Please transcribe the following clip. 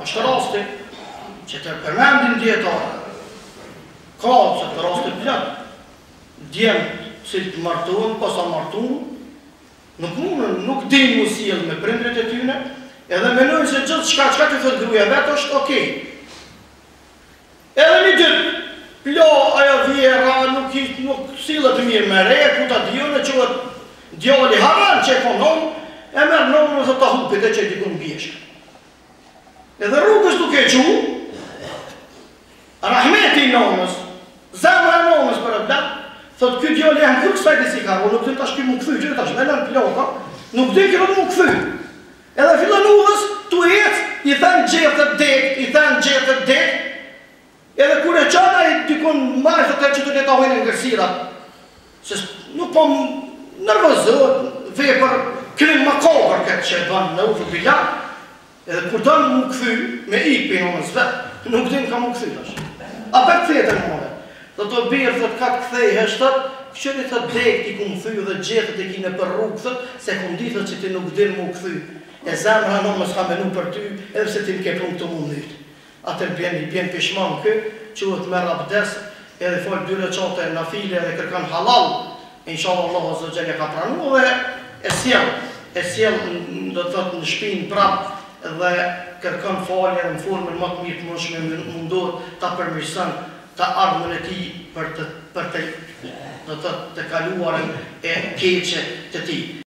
është rasti që të përmendin djetarë, ka që të rasti plët, djemë si të martuën, posa martuën, nuk din mu sjellë me prindrit e tyne, edhe menojnë se gjithë qka të thët gruja vetë është okej. Edhe një dytë, plo ajo vjera, nuk sillet mirë me re, ku ta dione që djali haran që e konon, e merë nonën dhe ta hupit e që e dikun bjeshkë. Edhe rrugës duke që rahmeti nonës, zemra nonës për e blatë, thot këtë djali e në kërë kësajt e si ka, nuk të tash këtë më këthy, që tash me lënë ploka, nuk të këtë më këthy. Edhe fillën udhës, tu jetë, i thënë gjetët dek, edhe kur e qana i dikun marrë të që të leta hojnë ngërsira, se nuk po më nërvëzët, vepër, krim më kokër këtë që e banë në ufë bila, edhe kur dënë më këthy, me ikpi në mësve, nuk din ka më këthy tash. A për këthetën më mëve. Dhe të birë, thët, ka të kthej heshtët, këshëri thët dek ti ku më thy dhe gjetët e kine për rrugë, thët, se ku më di thët që ti nuk din më këthy. E zemra në më s'ka menu për ty, edhe se ti më ke prunë të mundit. Atër bjen pishman kë, që u të merë abdes, edhe folë 2 recate në file edhe kërkan halal, inshallah Allah o zë gjelje ka pranu, dhe e sjell do të thët në shpinë prapë, dhe kërkan falje në formën më të mirë të mëshme mundohet ta përmirësën të ardhmën e ti për të kaluarën e keqe të ti.